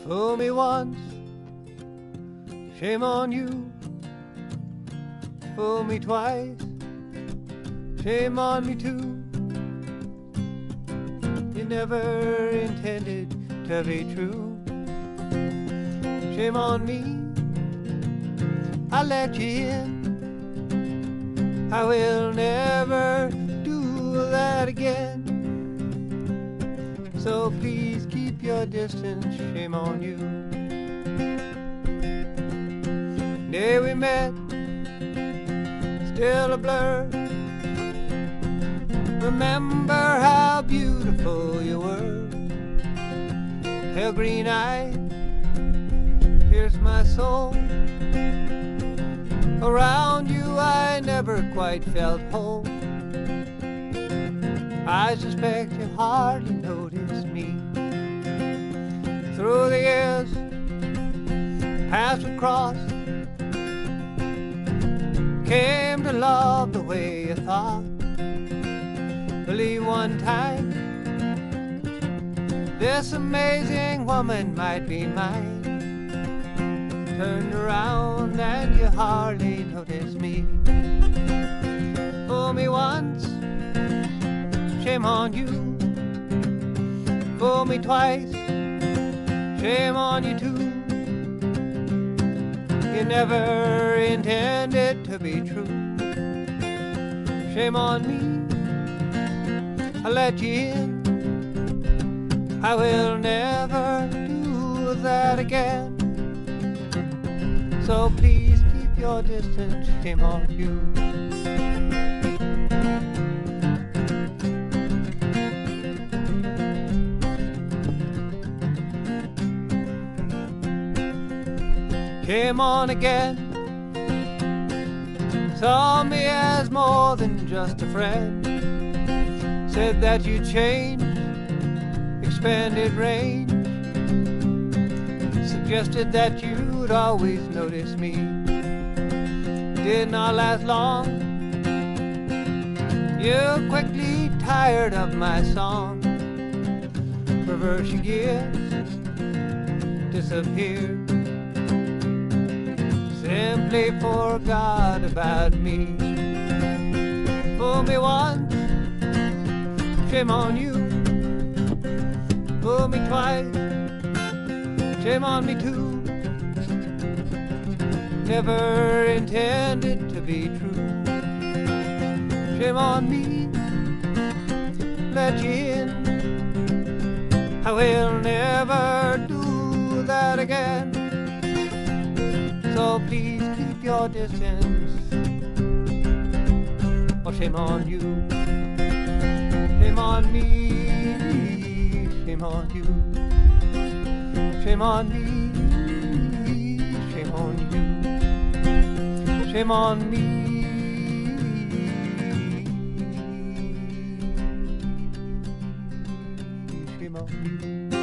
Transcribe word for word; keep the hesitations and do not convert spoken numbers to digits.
Fool me once, shame on you. Fool me twice, shame on me too. You never intended to be true. Shame on me, I let you in. I will never do that again. So please keep your distance, shame on you. Day we met, still a blur. Remember how beautiful you were. Pale green eyes pierce my soul. Around you I never quite felt whole. I suspect you hardly noticed me. Through the years, paths would cross. Came to love the way you thought. Believe one time this amazing woman might be mine. Turned around and you hardly noticed me. Fool me once, shame on you. Fool me twice, shame on you too. You never intended to be true. Shame on me, I let you in. I will never do that again. So please keep your distance, shame on you. Came on again, saw me as more than just a friend. Said that you'd changed, expanded range. Suggested that you'd always notice me. Did not last long. You quickly tired of my song. Reverse your gears, disappeared. Simply forgot about me. Fool me once, shame on you. Fool me twice, shame on me too. Never intended to be true. Shame on me, let you in. I will never do that again. So please keep your distance. Oh, shame on you, shame on me, shame on you. Shame on me, shame on you. Shame on me, shame on you.